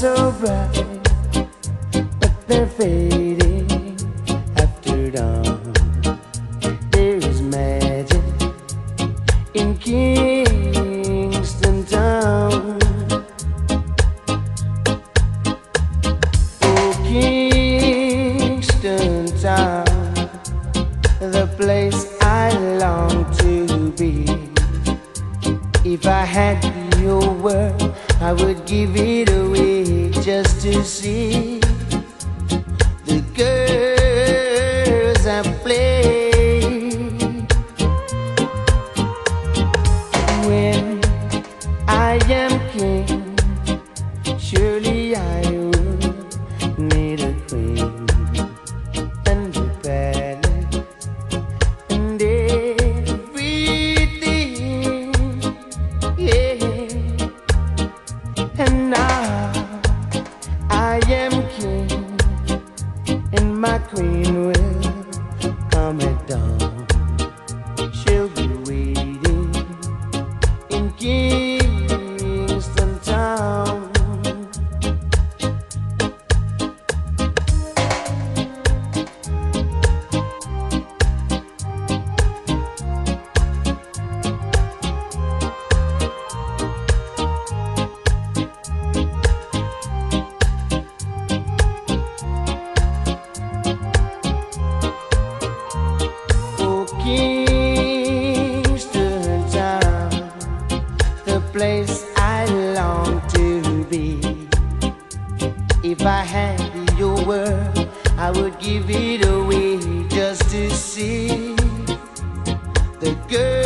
so bright, but they're fading after dawn. There is magic in Kingston Town. Oh, Kingston Town, the place I long to be. If I had your word, I would give it away just to see the girls I play. When I am king, surely I would need a queen and a palace and everything, yeah. And now I am king, and my queen will come at dawn. She'll be waiting in Kingston Town. Kingston Town, the place I long to be. If I had your word, I would give it away just to see the girl